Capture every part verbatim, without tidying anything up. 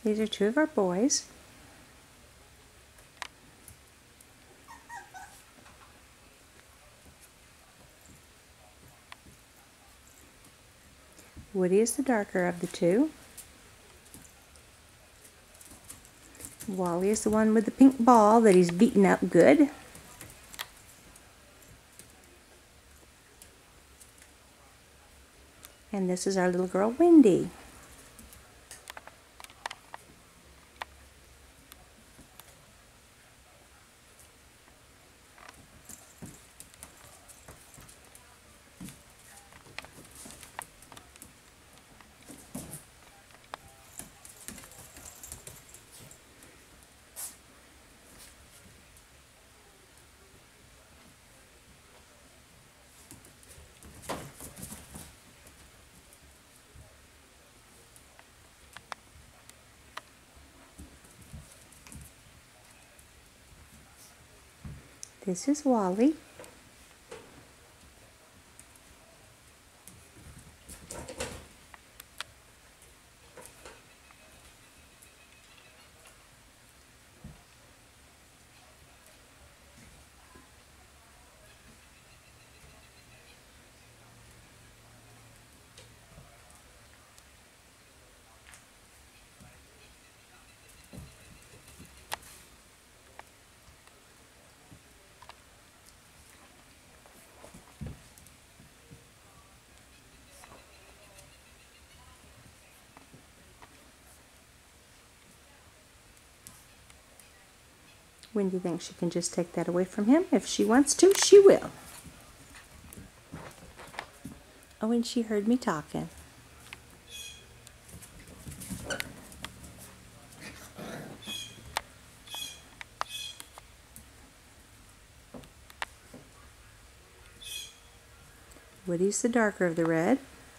These are two of our boys. Woody is the darker of the two. Wally is the one with the pink ball that he's beaten up good. And this is our little girl, Wendy. This is Wally. Wendy thinks she can just take that away from him. If she wants to, she will. Oh, and she heard me talking. Woody's the darker of the red.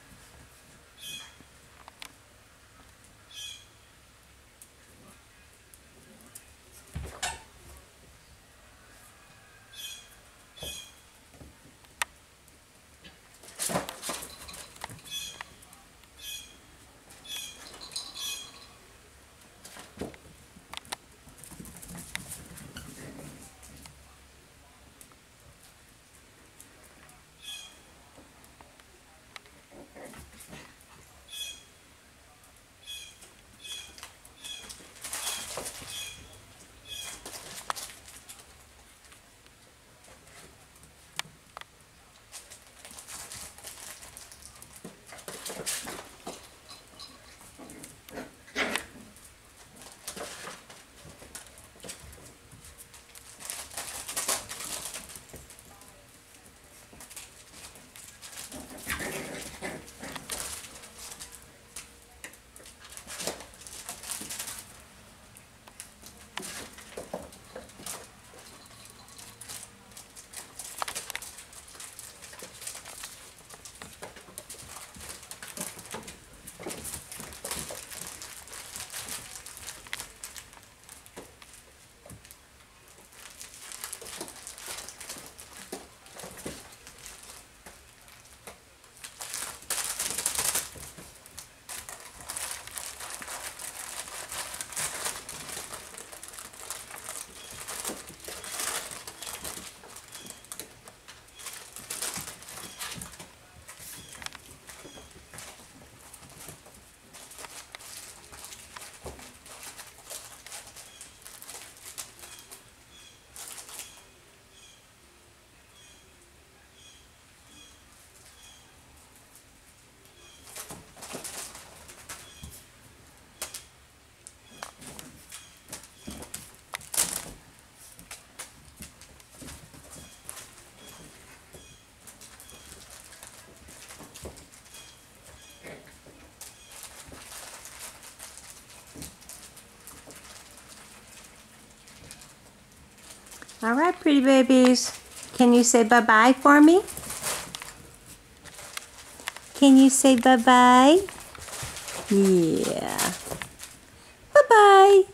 All right, pretty babies. Can you say bye-bye for me? Can you say bye-bye? Yeah. Bye-bye.